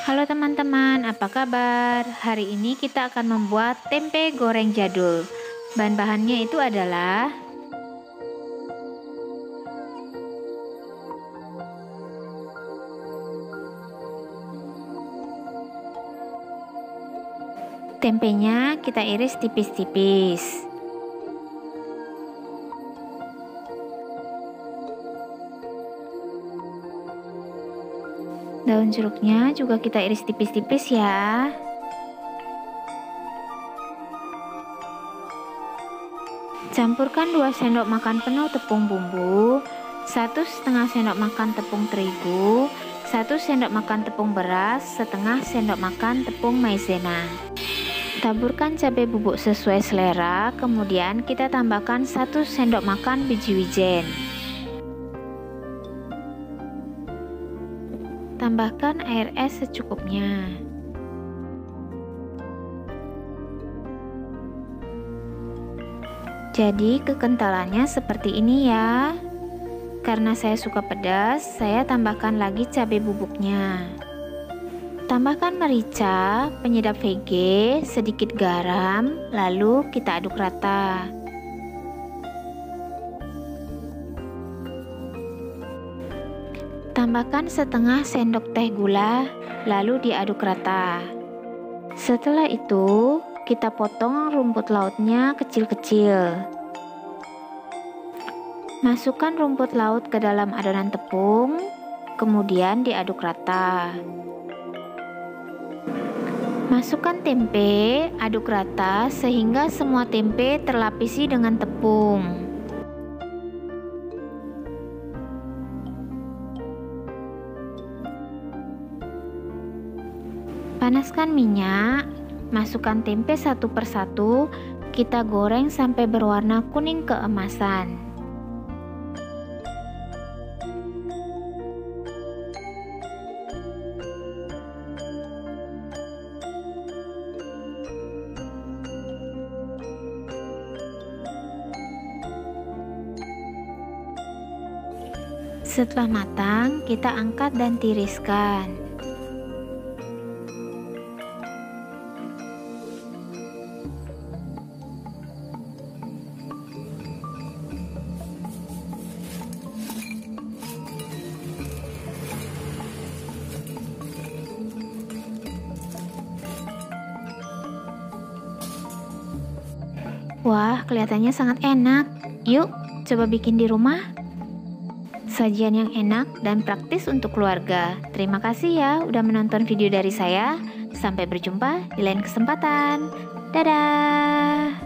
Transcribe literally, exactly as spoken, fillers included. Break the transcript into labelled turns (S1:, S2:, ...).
S1: Halo teman-teman, apa kabar? Hari ini kita akan membuat tempe goreng jadul. Bahan-bahannya itu adalah tempenya kita iris tipis-tipis. Daun jeruknya juga kita iris tipis-tipis ya. Campurkan dua sendok makan penuh tepung bumbu, satu setengah sendok makan tepung terigu, satu sendok makan tepung beras, setengah sendok makan tepung maizena. Taburkan cabai bubuk sesuai selera, kemudian kita tambahkan satu sendok makan biji wijen. Tambahkan air es secukupnya. Jadi kekentalannya seperti ini ya. Karena saya suka pedas, saya tambahkan lagi cabai bubuknya. Tambahkan merica, penyedap V G, sedikit garam, lalu kita aduk rata. Tambahkan setengah sendok teh gula, lalu diaduk rata. Setelah itu, kita potong rumput lautnya kecil-kecil. Masukkan rumput laut ke dalam adonan tepung, kemudian diaduk rata. Masukkan tempe, aduk rata sehingga semua tempe terlapisi dengan tepung. Panaskan minyak, masukkan tempe satu persatu, kita goreng sampai berwarna kuning keemasan. Setelah matang, kita angkat dan tiriskan. Wah, kelihatannya sangat enak. Yuk, coba bikin di rumah. Sajian yang enak dan praktis untuk keluarga. Terima kasih ya udah menonton video dari saya. Sampai berjumpa di lain kesempatan. Dadah!